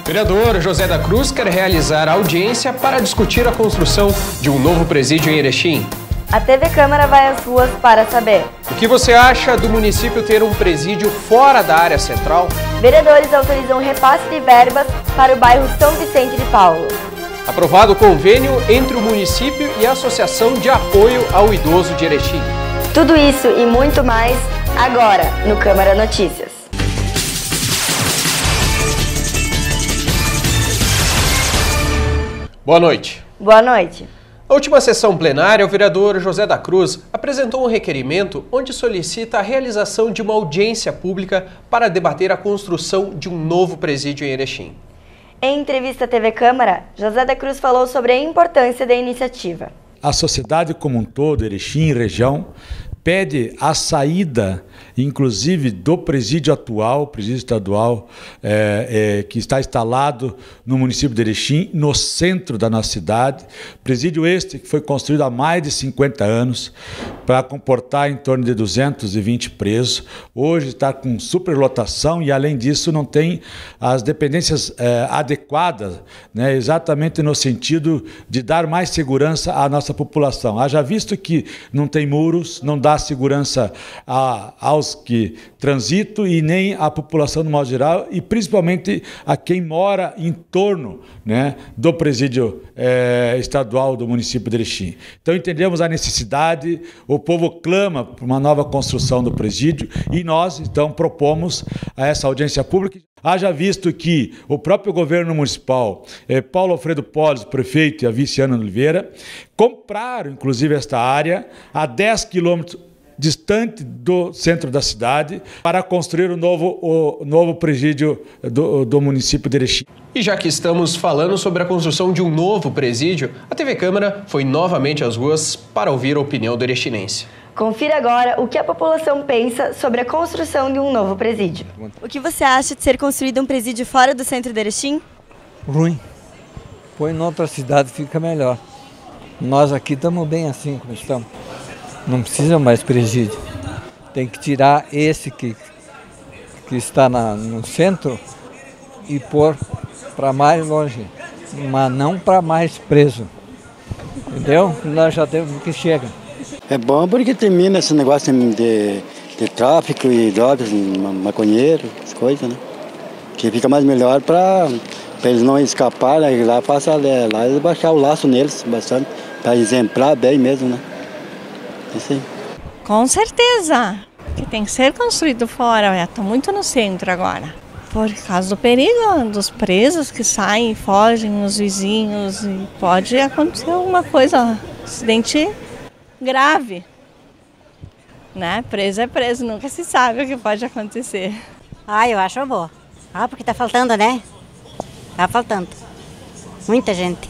Vereador José da Cruz quer realizar audiência para discutir a construção de um novo presídio em Erechim. A TV Câmara vai às ruas para saber. O que você acha do município ter um presídio fora da área central? Vereadores autorizam repasse de verbas para o bairro São Vicente de Paulo. Aprovado o convênio entre o município e a Associação de Apoio ao Idoso de Erechim. Tudo isso e muito mais agora no Câmara Notícias. Boa noite. Boa noite. Na última sessão plenária, o vereador José da Cruz apresentou um requerimento onde solicita a realização de uma audiência pública para debater a construção de um novo presídio em Erechim. Em entrevista à TV Câmara, José da Cruz falou sobre a importância da iniciativa. A sociedade como um todo, Erechim e região, pede a saída, inclusive, do presídio atual, presídio estadual, que está instalado no município de Erechim, no centro da nossa cidade. Presídio este que foi construído há mais de 50 anos para comportar em torno de 220 presos. Hoje está com superlotação e, além disso, não tem as dependências adequadas, né, exatamente no sentido de dar mais segurança à nossa população. Haja visto que não tem muros, não dá segurança aos que transitam e nem à população no modo geral e principalmente a quem mora em torno, né, do presídio estadual do município de Erechim. Então entendemos a necessidade, o povo clama por uma nova construção do presídio e nós então propomos a essa audiência pública. Haja visto que o próprio governo municipal, Paulo Alfredo Polis, prefeito, e a vice Ana Oliveira, compraram, inclusive, esta área a 10 quilômetros distante do centro da cidade para construir o novo presídio do município de Erechim. E já que estamos falando sobre a construção de um novo presídio, a TV Câmara foi novamente às ruas para ouvir a opinião do erechinense. Confira agora o que a população pensa sobre a construção de um novo presídio. O que você acha de ser construído um presídio fora do centro de Erechim? Ruim. Põe em outra cidade, fica melhor. Nós aqui estamos bem assim como estamos. Não precisa mais presídio. Tem que tirar esse que está no centro e pôr para mais longe, mas não para mais preso. Entendeu? Nós já temos que chega. É bom porque termina esse negócio de tráfico e drogas, maconheiro, as coisas, né? Que fica mais melhor para eles não escaparem, lá passa lá e baixar o laço neles bastante, para exemplar bem mesmo, né? Isso aí. Com certeza, que tem que ser construído fora, está muito no centro agora. Por causa do perigo dos presos que saem e fogem, os vizinhos, e pode acontecer alguma coisa, acidente grave, né? Preso é preso, nunca se sabe o que pode acontecer. Eu acho boa. Porque tá faltando, né? Tá faltando. Muita gente.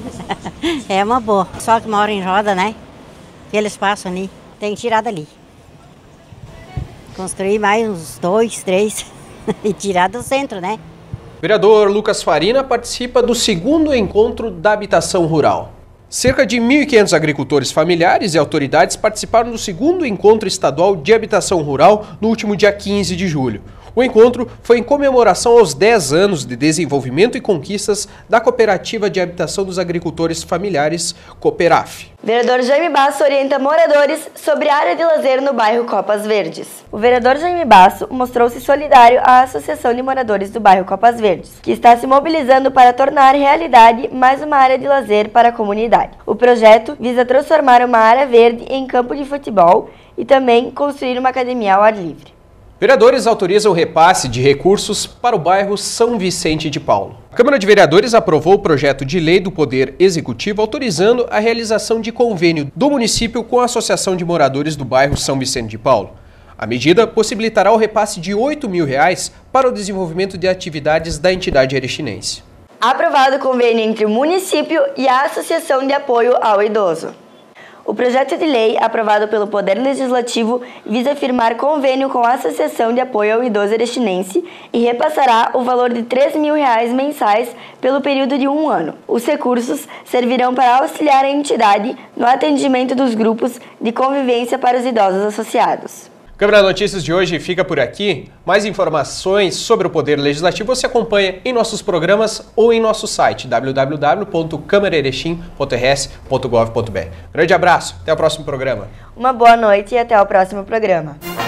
É uma boa. Só que mora em roda, né? Eles passam ali. Tem que tirar dali. Construir mais uns 2, 3 e tirar do centro, né? O vereador Lucas Farina participa do segundo encontro da habitação rural. Cerca de 1.500 agricultores familiares e autoridades participaram do segundo encontro estadual de habitação rural no último dia 15 de julho. O encontro foi em comemoração aos 10 anos de desenvolvimento e conquistas da Cooperativa de Habitação dos Agricultores Familiares, Cooperaf. Vereador Jaime Basso orienta moradores sobre a área de lazer no bairro Copas Verdes. O vereador Jaime Basso mostrou-se solidário à Associação de Moradores do bairro Copas Verdes, que está se mobilizando para tornar realidade mais uma área de lazer para a comunidade. O projeto visa transformar uma área verde em campo de futebol e também construir uma academia ao ar livre. Vereadores autorizam o repasse de recursos para o bairro São Vicente de Paulo. A Câmara de Vereadores aprovou o projeto de lei do Poder Executivo autorizando a realização de convênio do município com a Associação de Moradores do bairro São Vicente de Paulo. A medida possibilitará o repasse de R$ 8.000 para o desenvolvimento de atividades da entidade erechinense. Aprovado o convênio entre o município e a Associação de Apoio ao Idoso. O projeto de lei, aprovado pelo Poder Legislativo, visa firmar convênio com a Associação de Apoio ao Idoso Erechinense e repassará o valor de R$ 3.000 mensais pelo período de 1 ano. Os recursos servirão para auxiliar a entidade no atendimento dos grupos de convivência para os idosos associados. Câmara Notícias de hoje fica por aqui. Mais informações sobre o Poder Legislativo você acompanha em nossos programas ou em nosso site www.camaraerechim.rs.gov.br. Grande abraço, até o próximo programa. Uma boa noite e até o próximo programa.